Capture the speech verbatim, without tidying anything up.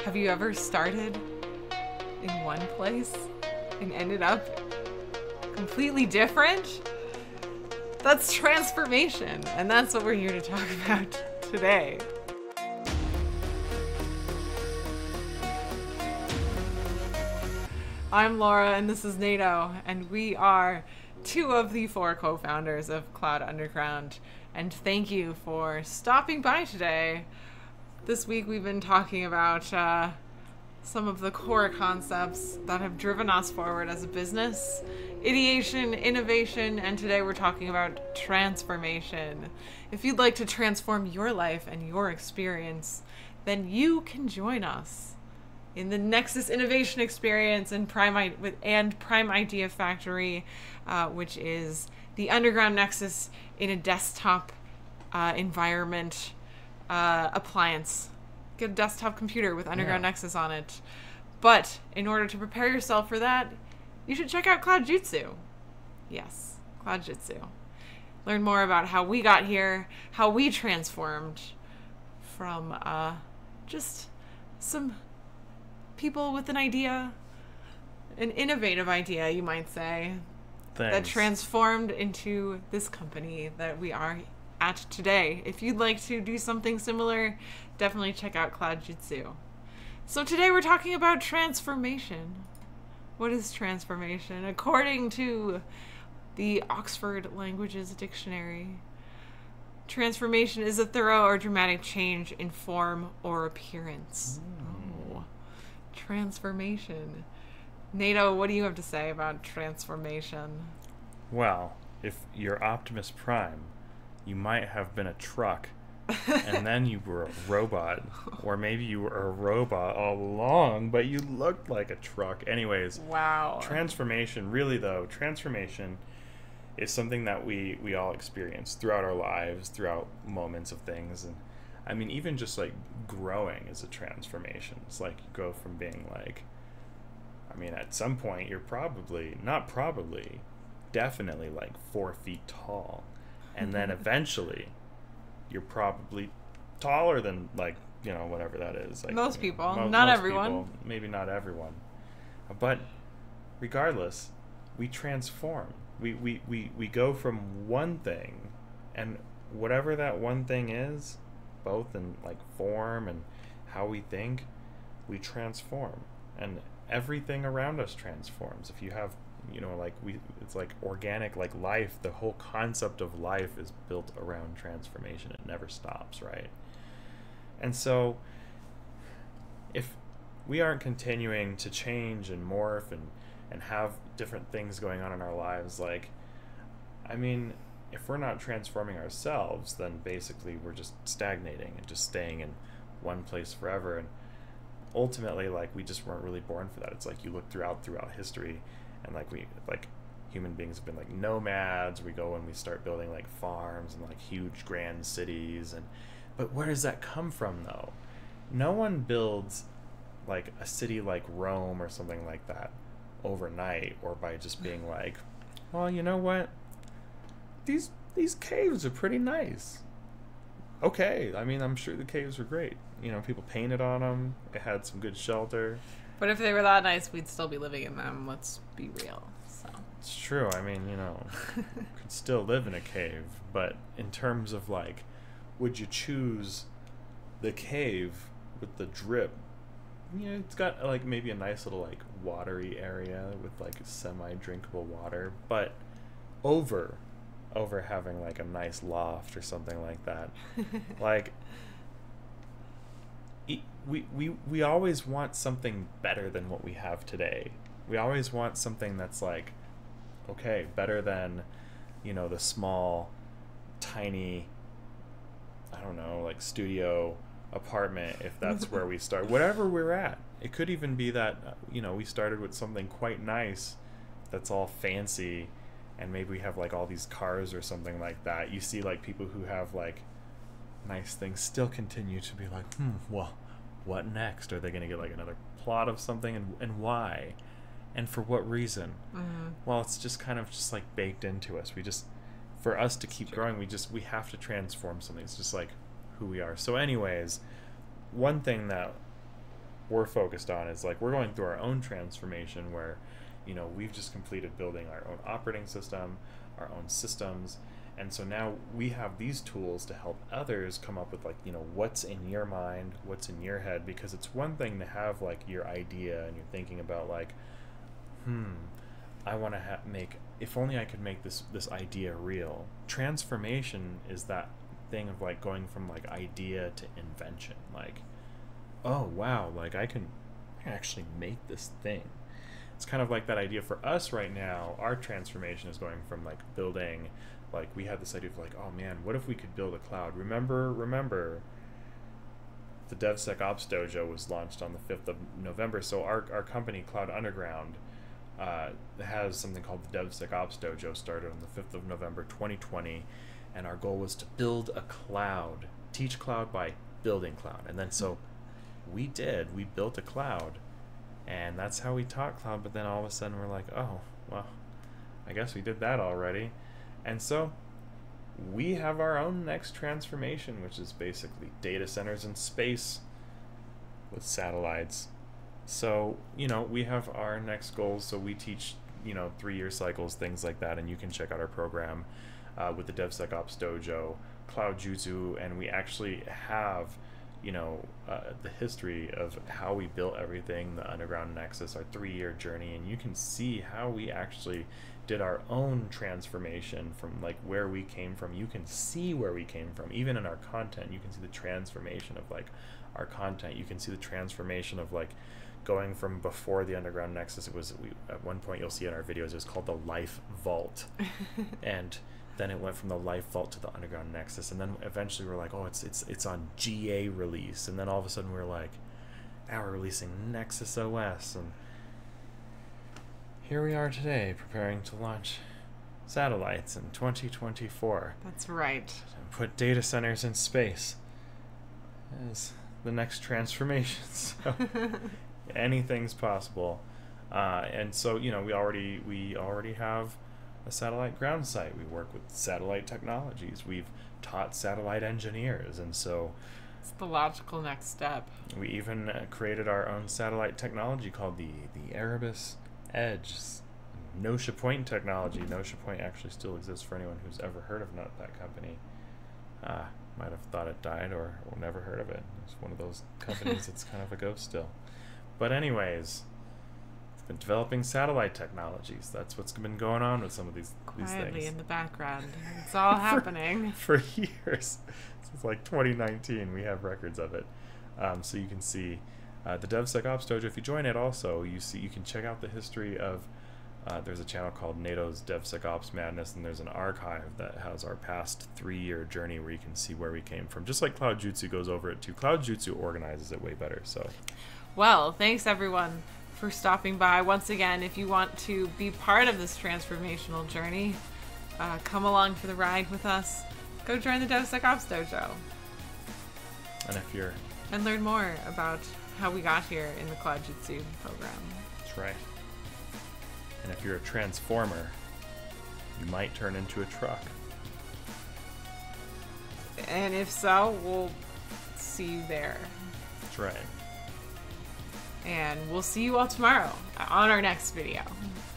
Have you ever started in one place and ended up completely different? That's transformation, and that's what we're here to talk about today. I'm Laura, and this is Nato, and we are two of the four co-founders of Cloud Underground, and thank you for stopping by today. This week we've been talking about uh, some of the core concepts that have driven us forward as a business, ideation, innovation, and today we're talking about transformation. If you'd like to transform your life and your experience, then you can join us in the Nexus Innovation Experience and Prime I- with and Prime Idea Factory, uh, which is the underground Nexus in a desktop uh, environment uh, appliance. Get a desktop computer with underground Yeah. Nexus on it. But in order to prepare yourself for that, you should check out Cloud Jutsu. Yes, Cloud Jutsu. Learn more about how we got here, how we transformed from uh, just some people with an idea, an innovative idea, you might say, that Thanks. transformed into this company that we are at today. If you'd like to do something similar, definitely check out Cloud Jutsu. So today we're talking about transformation. What is transformation? According to the Oxford Languages Dictionary, transformation is a thorough or dramatic change in form or appearance. Oh, transformation. Nato, what do you have to say about transformation? Well, if you're Optimus Prime, you might have been a truck, and then you were a robot, or maybe you were a robot all along, but you looked like a truck. Anyways, Wow. transformation, really though, transformation is something that we, we all experience throughout our lives, throughout moments of things. And I mean, even just like growing is a transformation. It's like you go from being like, I mean, at some point you're probably, not probably, definitely like four feet tall. And then eventually you're probably taller than like, you know, whatever that is. Like, Most you know, people, mo- not most everyone. people, maybe not everyone. But regardless, we transform. We, we, we, we go from one thing, and whatever that one thing is, both in like form and how we think, we transform. And everything around us transforms. If you have, you know, like we, it's like organic, like life, the whole concept of life is built around transformation. It never stops, right? And so if we aren't continuing to change and morph and, and have different things going on in our lives, like, I mean, if we're not transforming ourselves, then basically we're just stagnating and just staying in one place forever. And ultimately, like, we just weren't really born for that. It's like you look throughout throughout history, and like we like human beings have been like nomads. We go and we start building like farms and like huge grand cities, and but where does that come from though? No one builds like a city like Rome or something like that overnight, or by just being like, well, you know what, these these caves are pretty nice. Okay, I mean, I'm sure the caves were great. You know, people painted on them. It had some good shelter. But if they were that nice, we'd still be living in them. Let's be real. So. It's true. I mean, you know, could still live in a cave. But in terms of, like, would you choose the cave with the drip? You know, it's got, like, maybe a nice little, like, watery area with, like, semi-drinkable water. But over, over having, like, a nice loft or something like that. Like, we, we, we always want something better than what we have today. We always want something that's like, okay, better than, you know, the small, tiny, I don't know, like studio apartment, if that's where we start. Whatever we're at. It could even be that, you know, we started with something quite nice that's all fancy, and maybe we have like all these cars or something like that. You see like people who have like nice things still continue to be like, hmm, well, what next? Are they going to get like another plot of something, and and why? And for what reason? Mm-hmm. Well, it's just kind of just like baked into us. We just, for us to keep growing, we just, we have to transform something. It's just like who we are. So anyways, one thing that we're focused on is like we're going through our own transformation where, you know, we've just completed building our own operating system, our own systems. And so now we have these tools to help others come up with, like, you know, what's in your mind, what's in your head, because it's one thing to have like your idea and you're thinking about like, hmm, I want to ha- make, if only I could make this, this idea real. Transformation is that thing of like going from like idea to invention. Like, oh wow, like I can actually make this thing. It's kind of like that idea for us right now. Our transformation is going from like building, like we had this idea of like, oh man, what if we could build a cloud? Remember, remember, the DevSecOps Dojo was launched on the fifth of November. So our our company, Cloud Underground, uh, has something called the DevSecOps Dojo, started on the fifth of November twenty twenty. And our goal was to build a cloud, teach cloud by building cloud. And then so we did, we built a cloud. And that's how we taught cloud. But then all of a sudden we're like, oh, well, I guess we did that already. And so we have our own next transformation, which is basically data centers in space with satellites. So, you know, we have our next goals. So we teach, you know, three-year cycles, things like that. And you can check out our program uh, with the DevSecOps Dojo, Cloud Jutsu. And we actually have, you know, uh, the history of how we built everything, the Underground Nexus, our three-year journey. And you can see how we actually did our own transformation from like where we came from. You can see where we came from, even in our content. You can see the transformation of like our content. You can see the transformation of like going from before the Underground Nexus. It was, we, at one point you'll see in our videos, it was called the Life Vault. And then it went from the Life Vault to the Underground Nexus. And then eventually we're like, oh, it's it's it's on G A release. And then all of a sudden we're like, now we're releasing Nexus O S. And here we are today, preparing to launch satellites in twenty twenty-four. That's right. And put data centers in space as the next transformation. So anything's possible. Uh, and so, you know, we already we already have a satellite ground site. We work with satellite technologies. We've taught satellite engineers, and so it's the logical next step. We even uh, created our own satellite technology called the the Erebus Edge. Notia Point technology. Notia Point actually still exists for anyone who's ever heard of not that company. Uh, might have thought it died or, or never heard of it. It's one of those companies that's kind of a ghost still. But anyways, it's been developing satellite technologies. That's what's been going on with some of these, these things. Quietly in the background. It's all happening. For, for years. Since like twenty nineteen, we have records of it. Um, so you can see Uh, the DevSecOps Dojo. If you join it, also you see you can check out the history of. Uh, there's a channel called Nato's DevSecOps Madness, and there's an archive that has our past three-year journey where you can see where we came from. Just like Cloud Jutsu goes over it too. Cloud Jutsu organizes it way better. So, well, thanks everyone for stopping by once again. If you want to be part of this transformational journey, uh, come along for the ride with us. Go join the DevSecOps Dojo. And if you're and learn more about how we got here in the Cloud Jutsu program. That's right. And if you're a transformer, you might turn into a truck. And if so, we'll see you there. That's right. And we'll see you all tomorrow on our next video.